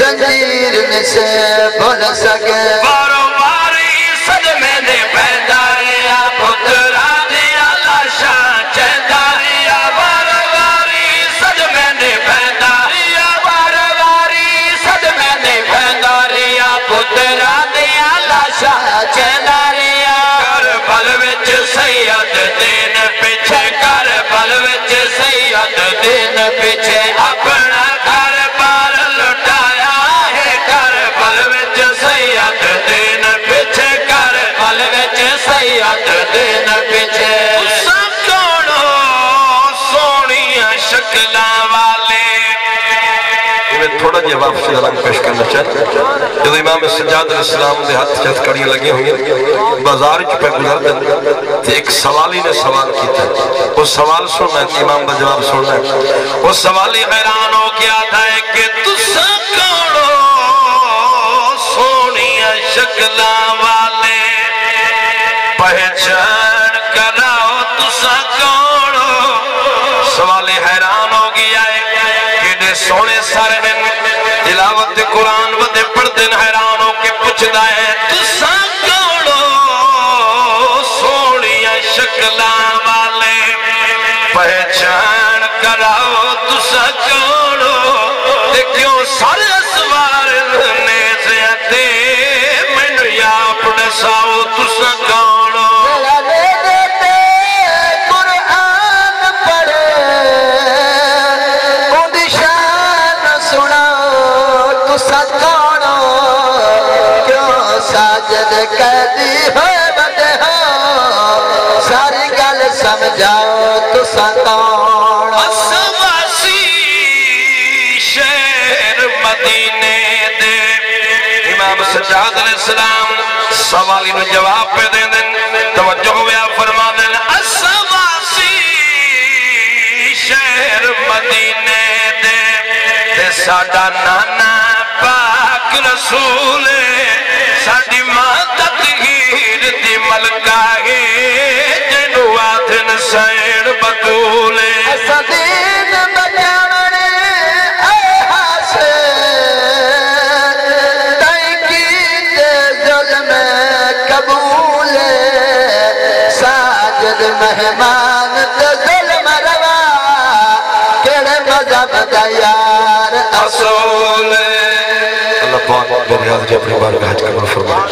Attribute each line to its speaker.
Speaker 1: زنجیر میں سے بھول سکے
Speaker 2: بارو باری صدمے دے بیداریا پترا دیا لاشا چہداریا بارو باری صدمے دے بیداریا بارو باری صدمے دے بیداریا پترا دیا لاشا چہداریا کربل وچ سید دین پیچھے کربل وچ سید دین پیچھے اپنا گھر بار لٹایا ہے کربل وچ سید دین پیچھے کربل وچ سید دین پیچھے تساں کونو سونیاں شکلاں والے
Speaker 3: میں تھوڑا جی واپسی کا رنگ پیش کرنا چاہتا جب امام سجاد علیہ السلام دے ہاتھ چہت کڑیاں لگی ہوئی بازار چ پہ گزر دیں ایک سوالی نے سوال کیتا وہ سوال سننا ہے امام دا جواب سننا ہے وہ سوالی حیران ہو کیا تھا کہ تساں کونو سونیاں شکلاں والے پہچان کراؤ تساں کونو سوالی حیران ہو گیا ہے کہ سونے سارے دن تلاوت قرآن ودے پڑھ دن حیران ہو کے پوچھدا ہے تساں کونو سونیاں شکلاں والے پہچان کراؤ تساں کونو تے کیوں سارے سوار نیزے تے مینوں یا اپنے ساؤ تساں کونو
Speaker 1: ساجد قیدی ہوئے بندے ہو ساری گل سمجھاؤ تساں کون
Speaker 2: اسواسی شہر مدینے دے امام سجاد علیہ السلام سوالی نو جواب پہ دیں دن توجہ ہویا فرما دن اسواسی شہر مدینے دے ساڈا نانا پاک رسول ساڈی ماں تطہیر دی ملکہ ہے جنو آدھن سین بطولے
Speaker 1: ایسا دین بجاونے اے حاسے تحقیق ظلم قبولے ساجد مہمان تے ظلم روا کیڑے مذہب دا یار اصول
Speaker 3: اللہ پاک میری حاضری اپنی بارگاہ قبول فرمائے